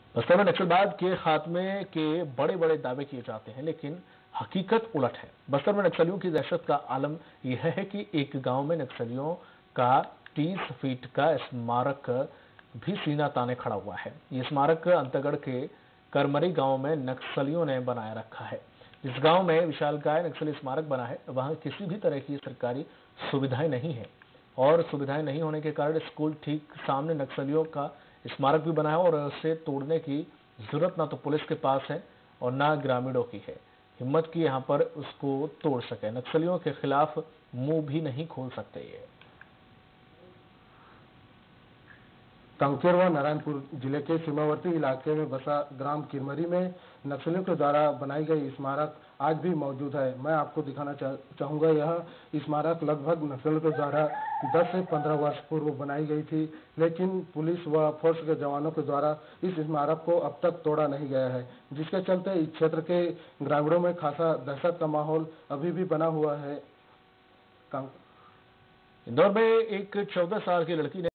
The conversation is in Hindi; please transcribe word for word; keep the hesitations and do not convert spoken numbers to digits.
बस्तर में नक्सलवाद के खात्मे के बड़े बड़े दावे किए जाते हैं, लेकिन हकीकत उलट है। बस्तर में नक्सलियों की दहशत का आलम यह है कि एक गांव में नक्सलियों का तीस फीट का स्मारक भी सीना ताने खड़ा हुआ है। ये स्मारक अंतगढ़ के करमरी गांव में नक्सलियों ने बनाए रखा है। जिस गांव में विशालकाय नक्सली स्मारक बना है, वहां किसी भी तरह की सरकारी सुविधाएं नहीं है और सुविधाएं नहीं होने के कारण स्कूल ठीक सामने नक्सलियों का स्मारक भी बना है और उसे तोड़ने की जरूरत ना तो पुलिस के पास है और ना ग्रामीणों की है हिम्मत की यहाँ पर उसको तोड़ सके। नक्सलियों के खिलाफ मुंह भी नहीं खोल सकते ये। कांकेर व नारायणपुर जिले के सीमावर्ती इलाके में बसा ग्राम किरमरी में नक्सलियों के द्वारा बनाई गई स्मारक आज भी मौजूद है। मैं आपको दिखाना चा, चाहूँगा यह स्मारक लगभग नक्सलियों के द्वारा दस से पंद्रह वर्ष पूर्व बनाई गई थी, लेकिन पुलिस व फोर्स के जवानों के द्वारा इस स्मारक को अब तक तोड़ा नहीं गया है, जिसके चलते इस क्षेत्र के ग्रामीणों में खासा दहशत का माहौल अभी भी बना हुआ है। इंदौर में एक चौदह साल की लड़की ने